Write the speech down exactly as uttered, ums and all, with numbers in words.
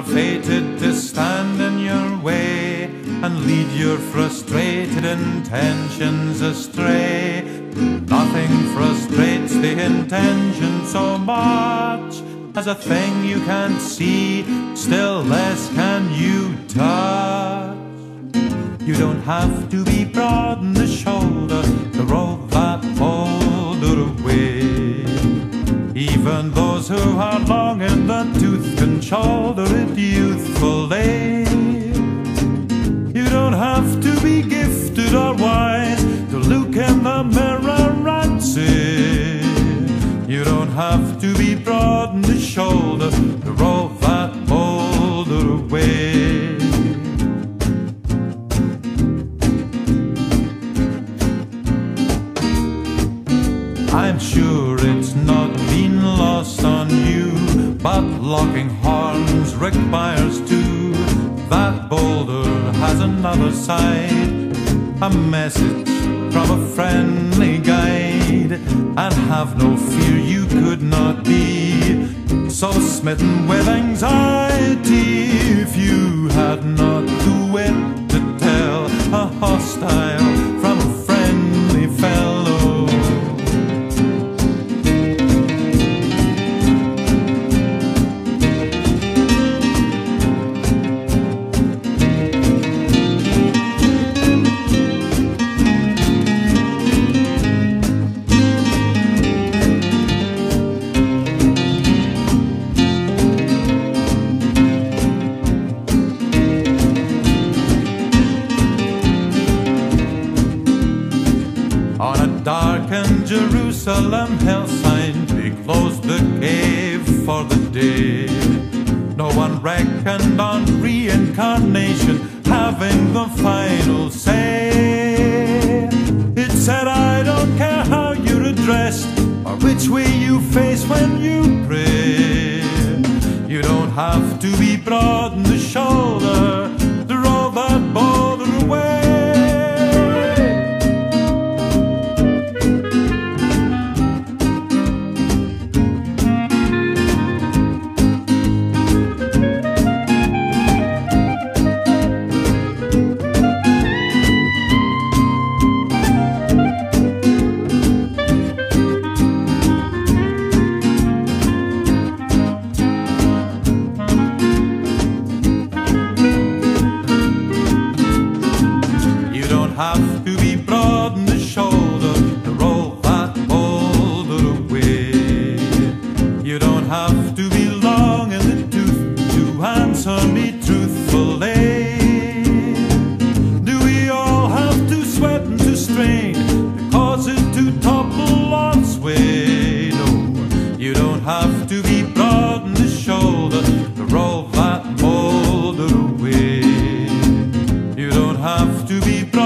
are fated to stand in your way and lead your frustrated intentions astray. Nothing frustrates the intention so much as a thing you can't see, still less can you touch. You don't have to be broad in the shoulder to roll that boulder away. Even those who are long in the tooth can shoulder it youthfully. You don't have to be gifted or wise to look in the mirror and see. You don't have to be broad in the shoulder to roll that boulder away. I'm sure it's not been lost on you, but locking horns requires two. That boulder has another side, a message from a friendly guide. And have no fear, you could not be so smitten with anxiety if you had not the wit to tell a hostile from a friendly fellow. On a darkened Jerusalem hillside, they closed the cave for the day. No one reckoned on reincarnation having the final say. It said, I don't care how you're addressed or which way you face when you pray. You don't have to be broad in the shoulder to roll that boulder away. Have to be broad in the shoulder to roll that boulder away. You don't have to be long in the tooth to answer me truthfully. Do we all have to sweat and to strain to cause it to topple or sway? No, you don't have to be broad in the shoulder to roll that boulder away. You don't have to be broad